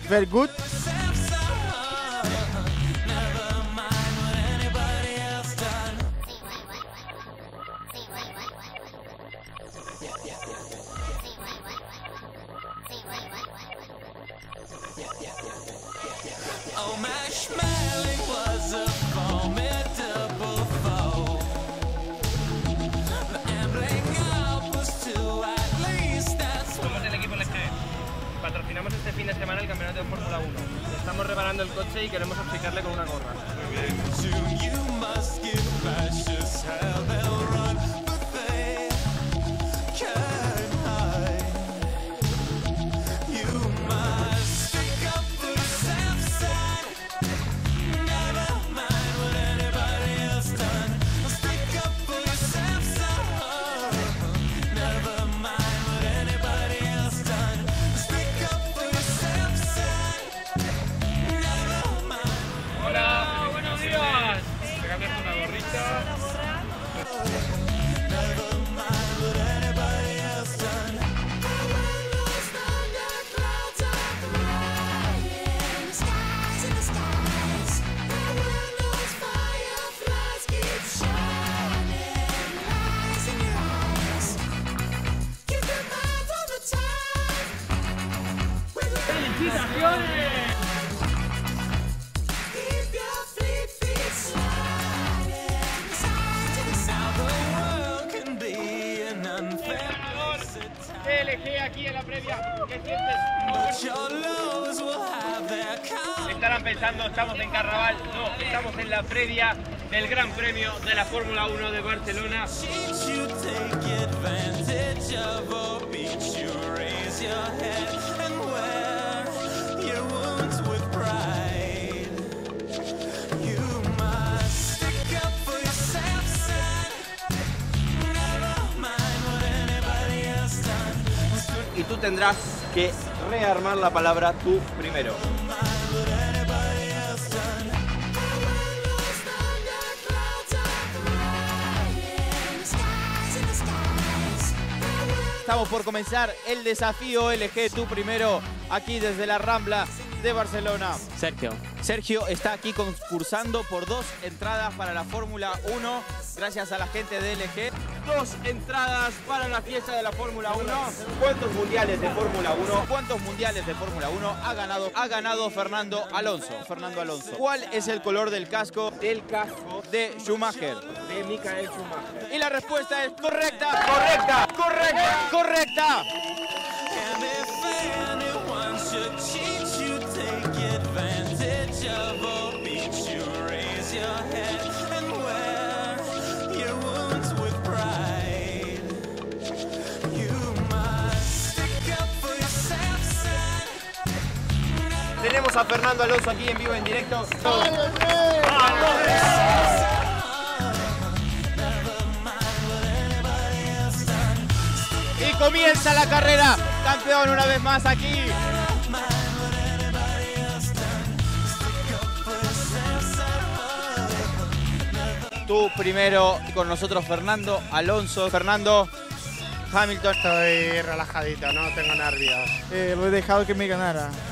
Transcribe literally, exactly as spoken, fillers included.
very good. Oh, Marshmallow was a formidable foe. The ambling up was to at least that's what... Somos el equipo L G. Patrocinamos este fin de semana el campeonato de Fórmula uno. Estamos reparando el coche y queremos obsequiarle con una gorra. You must give precious hell, they'll run, but they can't hide. You must stick up for yourself, son. Never mind what anybody else done. Stick up for yourself, son. Never mind what anybody else done. Stick up for yourself, son. Never mind. Hola, buenos días. Te cambias una gorrita. ¡Felicitaciones! L G aquí en la previa. ¿Qué sientes? Estarán pensando, estamos en carnaval. No, estamos en la previa del Gran Premio de la Fórmula uno de Barcelona. Y tú tendrás que rearmar la palabra tú primero. Estamos por comenzar el desafío L G tú primero, aquí desde la Rambla de Barcelona. Sergio. Sergio está aquí concursando por dos entradas para la Fórmula uno, gracias a la gente de L G. Dos entradas para la fiesta de la Fórmula uno. ¿Cuántos mundiales de Fórmula uno? ¿Cuántos mundiales de Fórmula uno ha ganado? Ha ganado Fernando Alonso. Fernando Alonso. ¿Cuál es el color del casco? Del casco de Schumacher. De Michael Schumacher. Y la respuesta es correcta, correcta, correcta, correcta. Tenemos a Fernando Alonso aquí en vivo, en directo. Y comienza la carrera. Campeón una vez más aquí. Tú primero y con nosotros Fernando Alonso. Fernando, Hamilton. Estoy relajadito, no tengo nervios. Eh, lo he dejado que me ganara.